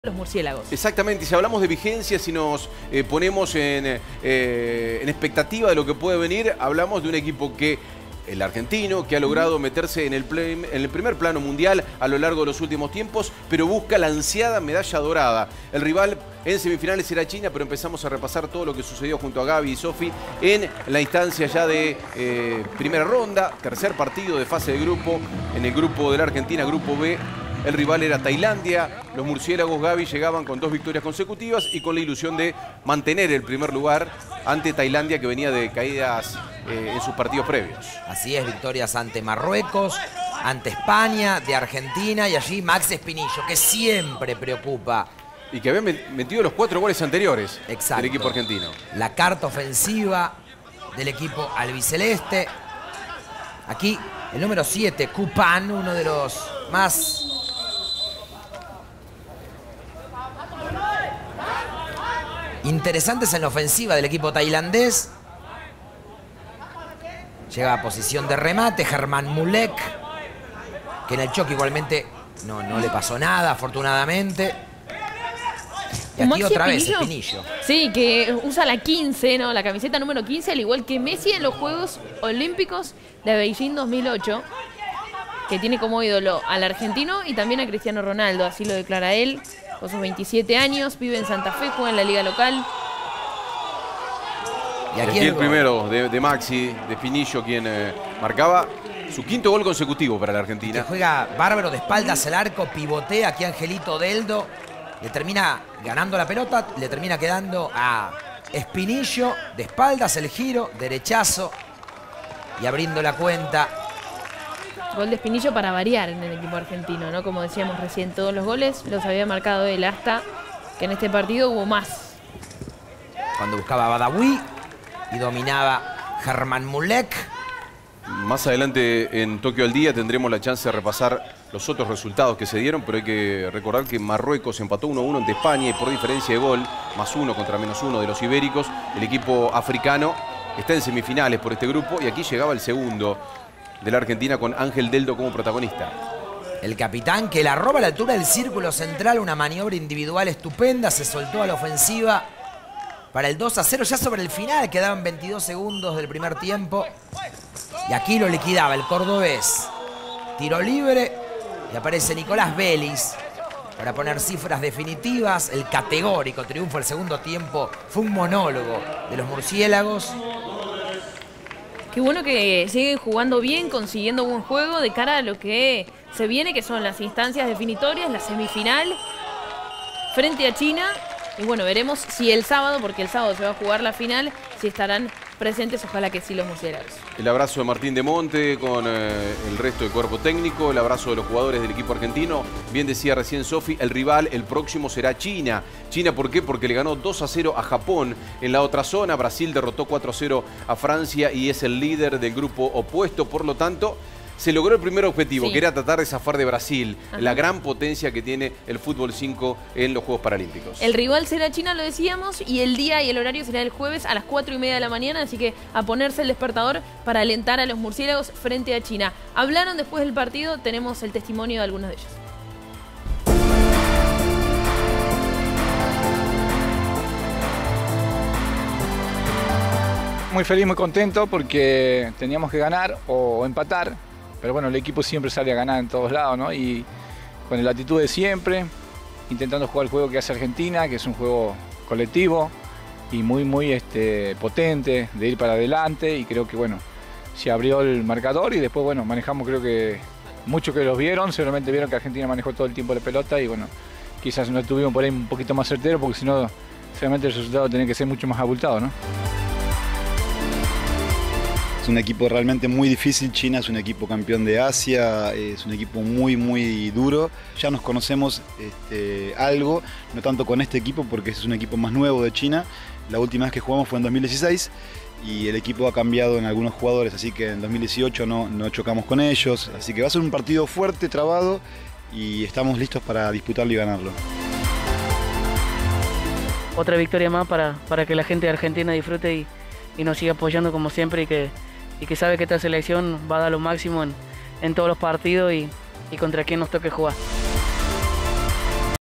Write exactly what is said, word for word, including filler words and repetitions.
los murciélagos. Exactamente, y si hablamos de vigencia, si nos eh, ponemos en, eh, en expectativa de lo que puede venir, hablamos de un equipo que, el argentino, que ha logrado meterse en el, play, en el primer plano mundial a lo largo de los últimos tiempos, pero busca la ansiada medalla dorada. El rival en semifinales era China, pero empezamos a repasar todo lo que sucedió junto a Gaby y Sofi en la instancia ya de eh, primera ronda, tercer partido de fase de grupo, en el grupo de la Argentina, grupo B. El rival era Tailandia. Los murciélagos, Gaby, llegaban con dos victorias consecutivas y con la ilusión de mantener el primer lugar ante Tailandia, que venía de caídas eh, en sus partidos previos. Así es, victorias ante Marruecos, ante España, de Argentina, y allí Max Espinillo, que siempre preocupa. Y que había metido los cuatro goles anteriores. Exacto. Del equipo argentino. La carta ofensiva del equipo albiceleste. Aquí el número siete, Kupan, uno de los más interesantes en la ofensiva del equipo tailandés. Llega a posición de remate Germán Mulek, que en el choque igualmente no, no le pasó nada, afortunadamente. Y aquí Maxi otra vez Espinillo. Espinillo. Sí, que usa la quince, ¿no? La camiseta número quince, al igual que Messi en los Juegos Olímpicos de Beijing dos mil ocho, que tiene como ídolo al argentino y también a Cristiano Ronaldo, así lo declara él. Con sus veintisiete años, vive en Santa Fe, juega en la liga local. Y aquí, aquí el, el primero de, de Maxi, de Espinillo, quien eh, marcaba su quinto gol consecutivo para la que Argentina. juega bárbaro de espaldas al arco, pivotea aquí Angelito Deldo. Le termina ganando la pelota, le termina quedando a Espinillo de espaldas el giro, derechazo y abriendo la cuenta. Gol de Espinillo para variar en el equipo argentino, ¿no? Como decíamos recién, todos los goles los había marcado él, hasta que en este partido hubo más. Cuando buscaba a Badawi y dominaba Germán Mulek. Más adelante en Tokio al Día tendremos la chance de repasar los otros resultados que se dieron, pero hay que recordar que Marruecos empató uno a uno ante España y por diferencia de gol, más uno contra menos uno de los ibéricos, el equipo africano está en semifinales por este grupo y aquí llegaba el segundo de la Argentina con Ángel Deldo como protagonista. El capitán que la roba a la altura del círculo central, una maniobra individual estupenda, se soltó a la ofensiva para el dos a cero ya sobre el final, quedaban veintidós segundos del primer tiempo. Y aquí lo liquidaba el cordobés. Tiro libre y aparece Nicolás Vélez para poner cifras definitivas. El categórico triunfo del segundo tiempo fue un monólogo de los murciélagos. Qué bueno que siguen jugando bien, consiguiendo buen juego de cara a lo que se viene, que son las instancias definitorias, la semifinal frente a China. Y bueno, veremos si el sábado, porque el sábado se va a jugar la final, si estarán presentes, ojalá que sí, los murciélagos. El abrazo de Martín de Monte con eh, el resto del cuerpo técnico, el abrazo de los jugadores del equipo argentino. Bien decía recién Sofi, el rival, el próximo será China. China, ¿por qué? Porque le ganó dos a cero a Japón. En la otra zona, Brasil derrotó cuatro a cero a Francia y es el líder del grupo opuesto. Por lo tanto, se logró el primer objetivo, sí, que era tratar de zafar de Brasil, ajá, la gran potencia que tiene el fútbol cinco en los Juegos Paralímpicos. El rival será China, lo decíamos, y el día y el horario será el jueves a las cuatro y media de la mañana, así que a ponerse el despertador para alentar a los murciélagos frente a China. Hablaron después del partido, tenemos el testimonio de algunos de ellos. Muy feliz, muy contento porque teníamos que ganar o empatar, pero bueno, el equipo siempre sale a ganar en todos lados, ¿no? Y con la actitud de siempre, intentando jugar el juego que hace Argentina, que es un juego colectivo y muy, muy este, potente, de ir para adelante, y creo que bueno, se abrió el marcador y después bueno, manejamos, creo que muchos que los vieron, seguramente vieron que Argentina manejó todo el tiempo la pelota y bueno, quizás no estuvimos por ahí un poquito más certeros porque si no, seguramente el resultado tenía que ser mucho más abultado, ¿no? Es un equipo realmente muy difícil. China es un equipo campeón de Asia, es un equipo muy muy duro. Ya nos conocemos este, algo, no tanto con este equipo porque es un equipo más nuevo de China. La última vez que jugamos fue en dos mil dieciséis y el equipo ha cambiado en algunos jugadores, así que en dos mil dieciocho no, no chocamos con ellos. Así que va a ser un partido fuerte, trabado y estamos listos para disputarlo y ganarlo. Otra victoria más para, para que la gente de Argentina disfrute y, y nos siga apoyando como siempre y que y que sabe que esta selección va a dar lo máximo en, en todos los partidos y, y contra quien nos toque jugar.